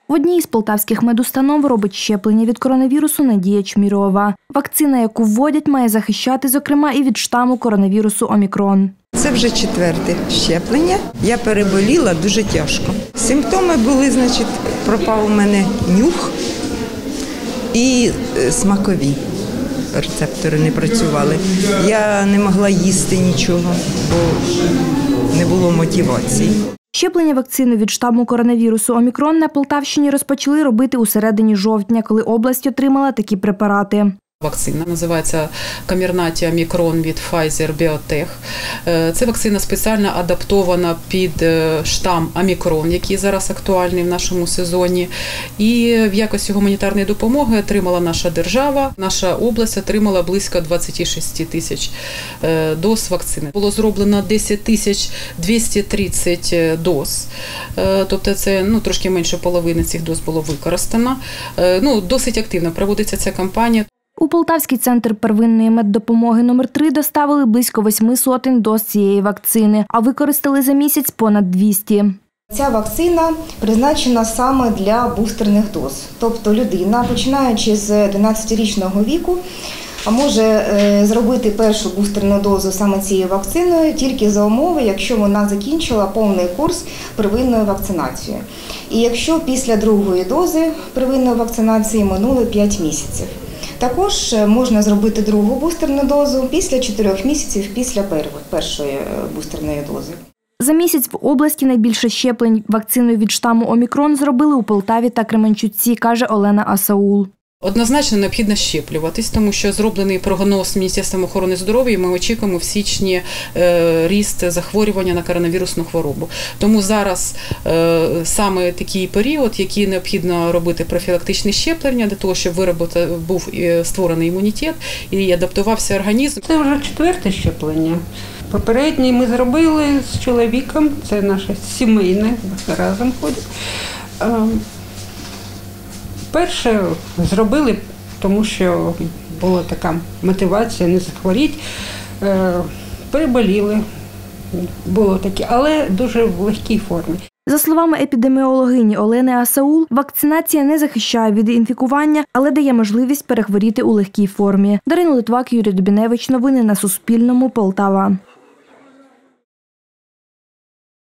В одній із полтавських медустанов робить щеплення від коронавірусу Надія Чмірова. Вакцина, яку вводять, має захищати, зокрема, і від штаму коронавірусу Омікрон. Це вже 4-те щеплення. Я переболіла дуже тяжко. Симптоми були, пропав у мене нюх і смакові рецептори не працювали. Я не могла їсти нічого, бо не було мотивації. Щеплення вакциною від штаму коронавірусу Омікрон на Полтавщині розпочали робити у середині жовтня, коли область отримала такі препарати. Вакцина називається Comirnaty Omicron від Pfizer-BioNTech. Це вакцина спеціально адаптована під штам Омікрон, який зараз актуальний в нашому сезоні. І в якості гуманітарної допомоги отримала наша держава. Наша область отримала близько 26 тисяч доз вакцини. Було зроблено 10 тисяч 230 доз. Тобто це трошки менше половини цих доз було використано. Досить активно проводиться ця кампанія. У Полтавський центр первинної меддопомоги номер 3 доставили близько 800 доз цієї вакцини, а використали за місяць понад 200. Ця вакцина призначена саме для бустерних доз. Тобто людина, починаючи з 12-річного віку, може зробити першу бустерну дозу саме цією вакциною тільки за умови, якщо вона закінчила повний курс первинної вакцинації. І якщо після другої дози первинної вакцинації минуло 5 місяців. Також можна зробити другу бустерну дозу після 4 місяців після першої бустерної дози. За місяць в області найбільше щеплень вакциною від штаму Омікрон зробили у Полтаві та Кременчуці, каже Олена Асаул. Однозначно необхідно щеплюватись, тому що зроблений прогноз Міністерством охорони здоров'я, і ми очікуємо в січні ріст захворювання на коронавірусну хворобу. Тому зараз саме такий період, який необхідно робити профілактичне щеплення, для того, щоб був створений імунітет і адаптувався організм. Це вже 4-те щеплення. Попередній ми зробили з чоловіком, це наше сімейне, разом ходить. Перше зробили, тому що була така мотивація не захворіти. Переболіли, було таке, але дуже в легкій формі. За словами епідеміологині Олени Асаул, вакцинація не захищає від інфікування, але дає можливість перехворіти у легкій формі. Дарина Литвак, Юрій Дубіневич. Новини на Суспільному. Полтава.